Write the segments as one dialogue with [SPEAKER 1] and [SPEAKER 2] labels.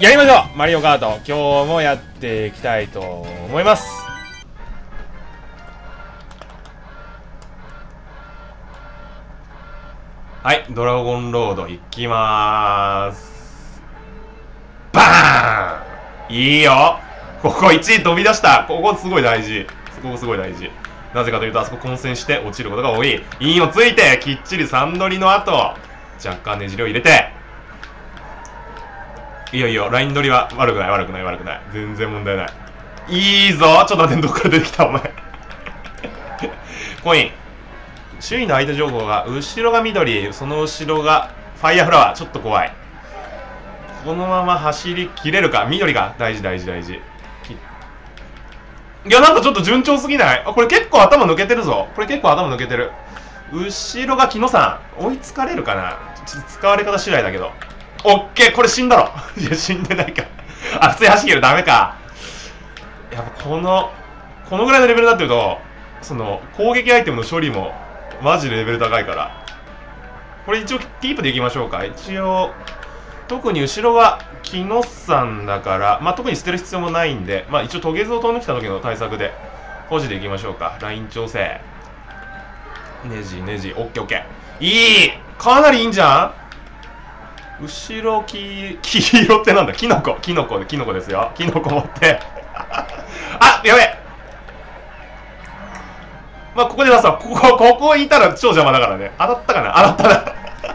[SPEAKER 1] やりましょうマリオカート。今日もやっていきたいと思います。はい、ドラゴンロード行きまーす。バーン。いいよ。ここ1位飛び出した。ここすごい大事。ここすごい大事。なぜかというと、あそこ混戦して落ちることが多い。インをついて、きっちり3乗りの後、若干ねじりを入れて、いいよいいよ、ライン取りは悪くない悪くない悪くない。全然問題ない。いいぞ。ちょっと待って、どっから出てきたお前。コイン。周囲の相手情報が、後ろが緑、その後ろがファイヤーフラワー。ちょっと怖い。このまま走り切れるか。緑が大事大事大事。いや、なんかちょっと順調すぎない？あ、これ結構頭抜けてるぞ。これ結構頭抜けてる。後ろが木野さん。追いつかれるかな？ちょっと使われ方次第だけど。オッケー、これ死んだろ。いや、死んでないか。あ、普通に走るダメか。やっぱこのぐらいのレベルになってると、その、攻撃アイテムの処理も、マジでレベル高いから。これ一応、キープでいきましょうか。一応、特に後ろが、木野さんだから、まあ、特に捨てる必要もないんで、まあ、一応、トゲズを飛んできた時の対策で、保持でいきましょうか。ライン調整。ネジ、ネジ、オッケーオッケー。いい！かなりいいんじゃん？後ろ黄色ってなんだ？キノコですよ。キノコ持ってあ、やべえ。まあ、ここで出すわ。ここいたら超邪魔だからね。当たったかな？当たったな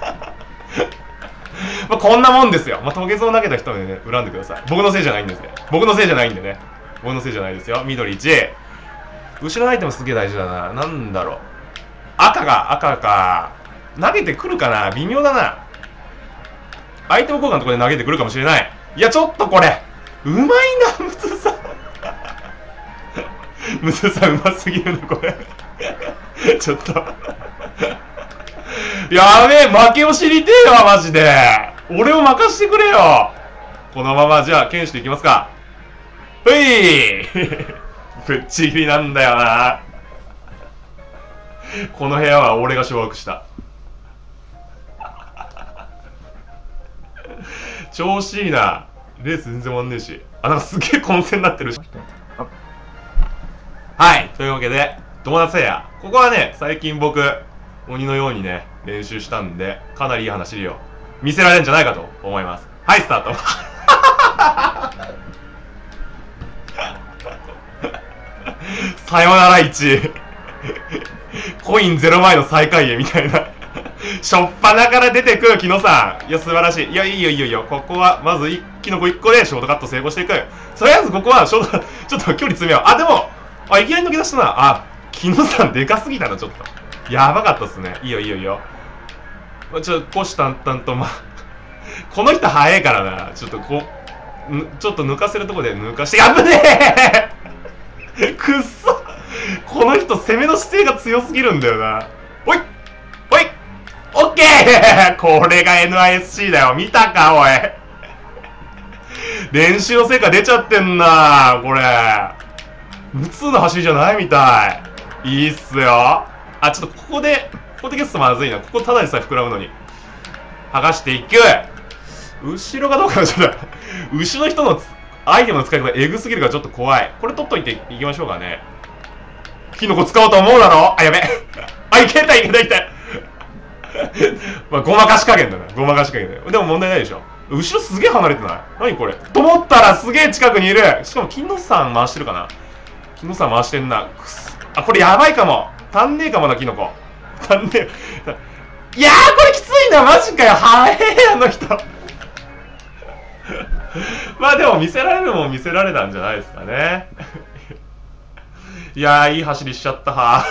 [SPEAKER 1] まあ、こんなもんですよ。まあ、トゲゾを投げた人でね、恨んでください。僕のせいじゃないんですね。僕のせいじゃないんでね。僕のせいじゃないですよ。緑1。後ろのアイテムすげえ大事だな。なんだろう。赤か。投げてくるかな？微妙だな。アイテム交換のところで投げてくるかもしれない。いや、ちょっとこれ、うまいな、ムツさん。ムツさん、うますぎるな、これ。ちょっと。やべえ、負けを知りてえわ、マジで。俺を任してくれよ。このまま、じゃあ、剣士でいきますか。ふいぶっちぎりなんだよな。この部屋は俺が掌握した。調子いいな。レース全然終わんねえし。あ、なんかすげえ混戦になってるし。はい。というわけで、友達せいや。ここはね、最近僕、鬼のようにね、練習したんで、かなりいい話を見せられるんじゃないかと思います。はい、スタート。さよなら1。コイン0枚の最下位へみたいな。しょっぱなから出てくる木野さん。いや、素晴らしい。いや、いいよいいよいいよ。ここは、まずキノコ1個でショートカット成功していく。とりあえずここは、ちょっと距離詰めよう。あ、でも、あ、いきなり抜け出したな。あ、木野さんでかすぎたな、ちょっと。やばかったっすね。いいよいいよいいよ。ちょっと、虎視眈々と、この人早いからな。ちょっとちょっと抜かせるとこで抜かして、危ねえくっそこの人攻めの姿勢が強すぎるんだよな。おいオッケーこれが NISC だよ。見たかおい練習の成果出ちゃってんなこれ。普通の走りじゃないみたい。いいっすよ。あ、ちょっとここで消すとまずいな。ここただでさえ膨らむのに。剥がしていく。後ろがどうかな。ちょっと後ろの人のアイテムの使い方エグすぎるからちょっと怖い。これ取っといていきましょうかね。キノコ使おうと思うだろ。あ、やべあ、いけたまあ、ごまかし加減だな。ごまかし加減だよ。でも問題ないでしょ。後ろすげえ離れてない？何これと思ったらすげえ近くにいる。しかも、木野さん回してるかな。木野さん回してんな。あ、これやばいかも。足んねえかもな、キノコ。足んねえ。いやー、これきついな。マジかよ。早え、あの人。まあでも、見せられるもん見せられたんじゃないですかね。いやー、いい走りしちゃったは。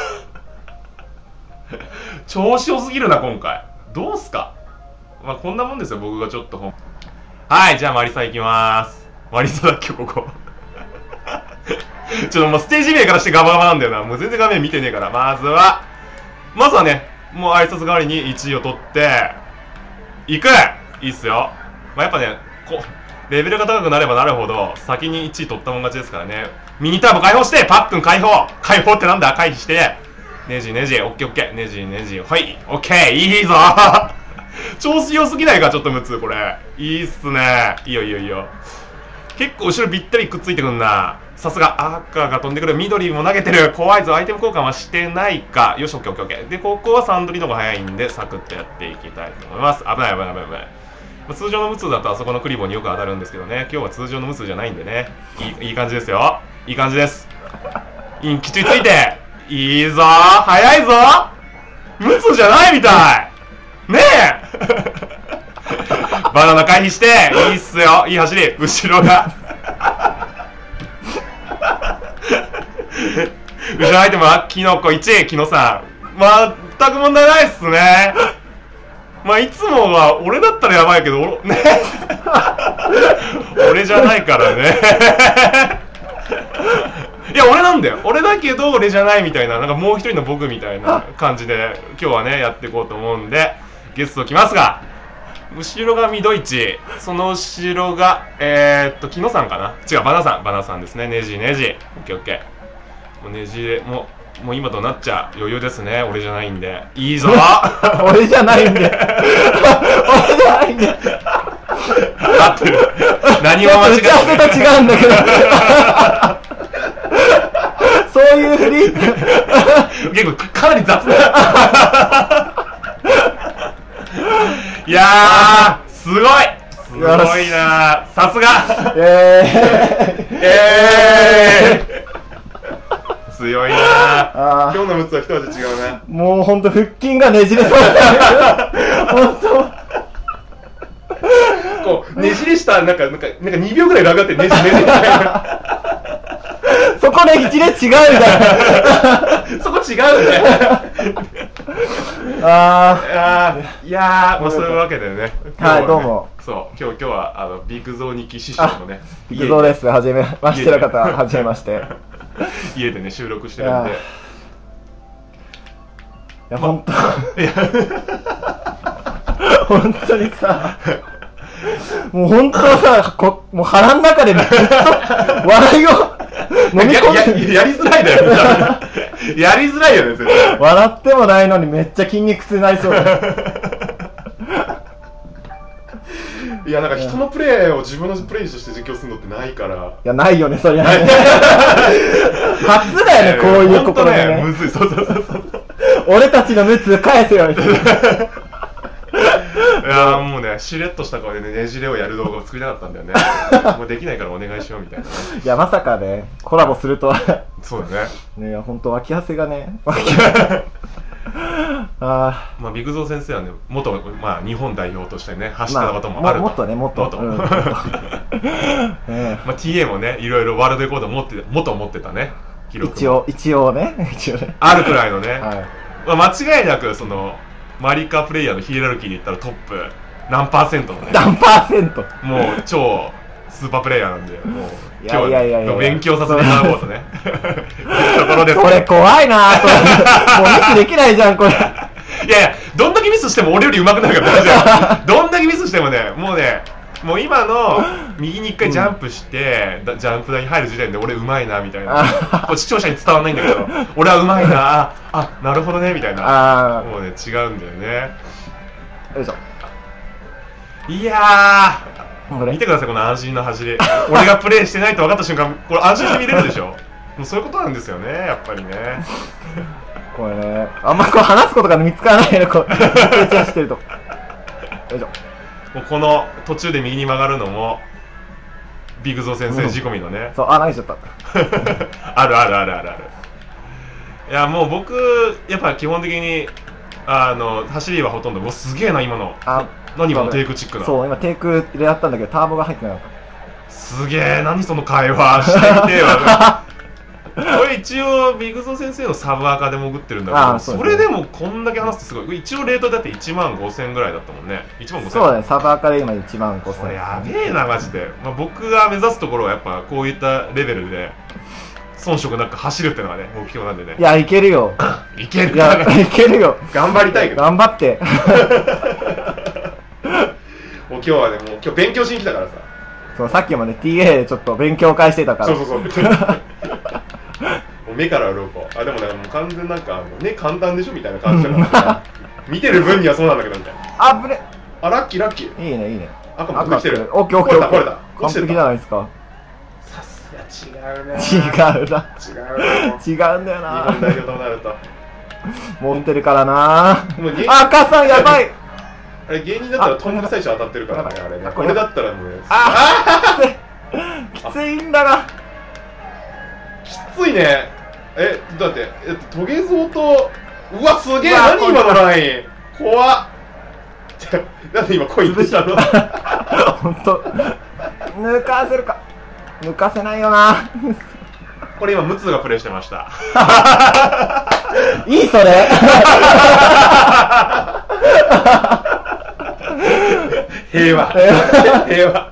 [SPEAKER 1] 調子良すぎるな、今回。どうすか？まあ、こんなもんですよ、僕がちょっと。はい、じゃあ、マリサ行きまーす。マリサだっけ、ここ。ちょっともうステージ名からしてガバガバなんだよな。もう全然画面見てねえから。まずはね、もう挨拶代わりに1位を取って、いく！いいっすよ。まあ、やっぱね、レベルが高くなればなるほど、先に1位取ったもん勝ちですからね。ミニターボ解放して、パックン解放ってなんだ？回避して、ネジ、オッケー、ネジ、はい、オッケー、いいぞ調子良すぎないか、ちょっとムツこれ。いいっすね。いいよいいよいいよ。結構後ろぴったりくっついてくんな。さすが赤が飛んでくる。緑も投げてる。怖いぞ。アイテム交換はしてないか。よし、オッケーオッケーオッケー。で、ここはサンドリの方が早いんで、サクッとやっていきたいと思います。危ない危ない危ない危ない。通常のムツだとあそこのクリボーによく当たるんですけどね。今日は通常のムツじゃないんでね。いい感じですよ。いい感じです。インきちついて。いいぞー。早いぞー。ムツじゃないみたい。ねえバナナ回避して、いいっすよ。いい走り。後ろが。後ろアイテムはキノコ1、キノさん。全く問題ないっすね。まあいつもは俺だったらやばいけど、ね俺じゃないからねいや俺なんだよ。俺だけど俺じゃないみたいな、なんかもう一人の僕みたいな感じで今日はねやっていこうと思うんで、ゲスト来ますが、後ろがミドイチ、その後ろがキノさんかな。違う、バナさんですね。ネジオッケーオッケー。もうネジでもう今となっちゃ余裕ですね。俺じゃないんで。いいぞ
[SPEAKER 2] 俺じゃないんで俺じゃないんで
[SPEAKER 1] 合ってる。何も間違ってない。
[SPEAKER 2] 打ち合わせと違うんだけどそういうふり
[SPEAKER 1] 結構かなり雑だいやーすごいなー。さすが強いなー。今日のムツは一味違うね。
[SPEAKER 2] もうほんと腹筋がねじれそうだほんと
[SPEAKER 1] こうねじりしたなんか2秒ぐらいラグあってねじ
[SPEAKER 2] そこねじれ違うみたいな
[SPEAKER 1] そこ違うねいやー、まあそういうわけでね。
[SPEAKER 2] はい、どうも。
[SPEAKER 1] そう今日はビッグゾーニキ師匠のね。
[SPEAKER 2] ビッグゾーです。はじめましての方、はじめまして。
[SPEAKER 1] 家でね収録してるんで。い
[SPEAKER 2] や本当。本当にさ。もう本当さ、もう腹の中でずっと笑いを飲み込んで
[SPEAKER 1] やりづらいだよね。やりづらいよね、絶対。
[SPEAKER 2] 笑ってもないのにめっちゃ筋肉痛になりそうだ。
[SPEAKER 1] いやなんか人のプレーを自分のプレーとして実況するのってないから。い
[SPEAKER 2] やないよね、そりゃ。初だよね、こういう試みね。
[SPEAKER 1] むずい。そう
[SPEAKER 2] 俺たちのムツ返せよみたいな。
[SPEAKER 1] いやもうね、しれっとした顔でねじれをやる動画を作りたかったんだよね。もうできないからお願いしようみたいな、ね。
[SPEAKER 2] いやまさかねコラボするとは。
[SPEAKER 1] そうだね。
[SPEAKER 2] ね、本当脇汗がね。
[SPEAKER 1] まあビッグゾー先生はね元日本代表としてね走ってたこともあると。
[SPEAKER 2] もっとねもっと。
[SPEAKER 1] まあ TA もねいろいろワールドレコード元持ってたね記録。
[SPEAKER 2] 一応ね。
[SPEAKER 1] あるくらいのね。
[SPEAKER 2] はい。
[SPEAKER 1] まあ間違いなくそのマリカプレイヤーのヒエラルキーで言ったらトップ何%のね。
[SPEAKER 2] 何%？
[SPEAKER 1] もう超スーパープレイヤーなんで、もう
[SPEAKER 2] 今日は
[SPEAKER 1] 勉強させてもらおうとね。ところです。
[SPEAKER 2] これ怖いなぁ。もうミスできないじゃんこれ。
[SPEAKER 1] いやいや、どんだけミスしても俺より上手くなるから大丈夫。どんだけミスしてもね、もう今の右に一回ジャンプして、ジャンプ台に入る時点で俺上手いなみたいな。こう視聴者に伝わんないんだけど、俺は上手いな、なるほどねみたいな。もうね違うんだよね。
[SPEAKER 2] よいしょ。
[SPEAKER 1] いやー、見てくださいこの安心の走り。俺がプレイしてないと分かった瞬間、これ安心して見れるでしょ。もうそういうことなんですよね、やっぱりね。
[SPEAKER 2] これね、あんまこう話すことが見つからないの、こう成長してると。よいしょ。
[SPEAKER 1] もうこの途中で右に曲がるのもビッグゾー先生仕込みのね。
[SPEAKER 2] そう、投げちゃった。
[SPEAKER 1] ある。いやもう僕やっぱ基本的に走りはほとんど、もうすげえな今の。何今のテイクチックな。
[SPEAKER 2] そう今テイクでやったんだけどターボが入ってなかった。
[SPEAKER 1] すげえ、何その会話してみてよ。これ一応ビッグゾー先生のサブアカで潜ってるんだけど、それでもこんだけ話すとすごい。一応レートだって15000ぐらいだったもんね。15000。
[SPEAKER 2] そうだね、サブアカで今15000。
[SPEAKER 1] これやべえなマジで。僕が目指すところはやっぱこういったレベルで遜色なく走るっていうのがね目標なんでね。
[SPEAKER 2] いやいけるよ。
[SPEAKER 1] いける。
[SPEAKER 2] いやいけるよ。
[SPEAKER 1] 頑張りたいけど。
[SPEAKER 2] 頑張って。
[SPEAKER 1] もう今日はね、もう今日勉強しに来たからさ。
[SPEAKER 2] そうさっきもね TA でちょっと勉強会してたから。
[SPEAKER 1] そう。もう目から鱗。でもね、もう完全なんかね簡単でしょみたいな感じだから見てる分にはそうなんだけどみたいな。
[SPEAKER 2] ぶね。
[SPEAKER 1] あ、ラッキーラッキー。
[SPEAKER 2] いいねいいね。
[SPEAKER 1] 赤も来てる。
[SPEAKER 2] オッケーオッケーオッケー。
[SPEAKER 1] これだ
[SPEAKER 2] 完璧じゃないですか。
[SPEAKER 1] さすが違うね。
[SPEAKER 2] 違うな。
[SPEAKER 1] 違う。
[SPEAKER 2] 違うんだよ
[SPEAKER 1] 日
[SPEAKER 2] な。
[SPEAKER 1] 本代表となると。
[SPEAKER 2] 持ってるからな。
[SPEAKER 1] もう
[SPEAKER 2] 赤さんやばい。
[SPEAKER 1] あれ芸人だったらトング最初当たってるからね、あれね。これだったらもうね。
[SPEAKER 2] きついんだが。
[SPEAKER 1] きついね。だって、トゲゾウと、うわ、すげえ、何今のライン。怖っ。なんで今コイン出したの？
[SPEAKER 2] ほんと。抜かせるか。抜かせないよな。
[SPEAKER 1] これ今、ムツがプレイしてました。
[SPEAKER 2] いいそれ。
[SPEAKER 1] 平和。平和。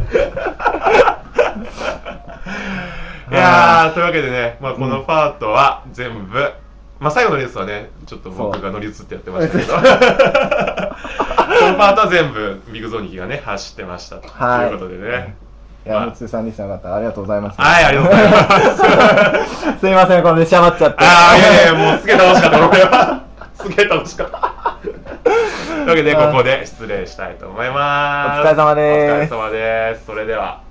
[SPEAKER 1] いやー、というわけでね、まあ、このパートは全部、まあ、最後のレースはね、ちょっと僕が乗り移ってやってましたけど、このパートは全部、ビッグゾニキがね、走ってましたということでね。
[SPEAKER 2] いや、ムツさんでしたかった。ありがとうございます。
[SPEAKER 1] はい、ありがとうございます。
[SPEAKER 2] すいません、この出しゃばっちゃって。
[SPEAKER 1] ああ、いやいや、もうすげえ楽しかった、俺は。すげえ楽しかった。というわけで、ここで失礼したいと思います。
[SPEAKER 2] お疲れ様です。
[SPEAKER 1] お疲れ様です。それでは。